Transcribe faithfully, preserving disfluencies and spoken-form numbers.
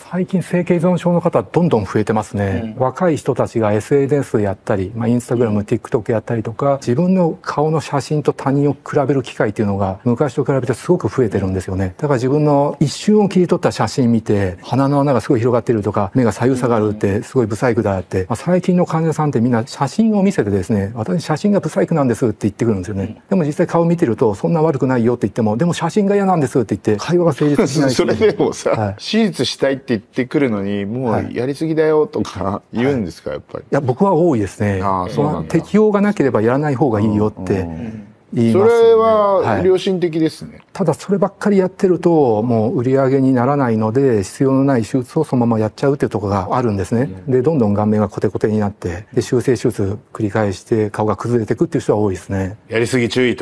最近整形依存症の方どんどん増えてますね、うん、若い人たちが エスエヌエス やったり、まあ、インスタグラム、TikTok やったりとか、自分の顔の写真と他人を比べる機会っていうのが昔と比べてすごく増えてるんですよね。だから自分の一瞬を切り取った写真見て、鼻の穴がすごい広がってるとか、目が左右下がるってすごいブサイクだって、まあ、最近の患者さんってみんな写真を見せてですね、私写真がブサイクなんですって言ってくるんですよね。でも実際顔見てるとそんな悪くないよって言っても、でも写真が嫌なんですって言って会話が成立しないし、ね、 それでもさ、はい、手術したいって言ってくるのにもうやりすぎだよとか言うんですか、はい、やっぱり。 いや僕は多いですね。あ、そうなんだ。適応がなければやらない方がいいよって言います、ね、 それは良心的ですね、はい、 ただそればっかりやってるともう売り上げにならないので、必要のない手術をそのままやっちゃうっていうところがあるんですね。でどんどん顔面がコテコテになって、で修正手術繰り返して顔が崩れていくっていう人は多いですね。 やりすぎ注意と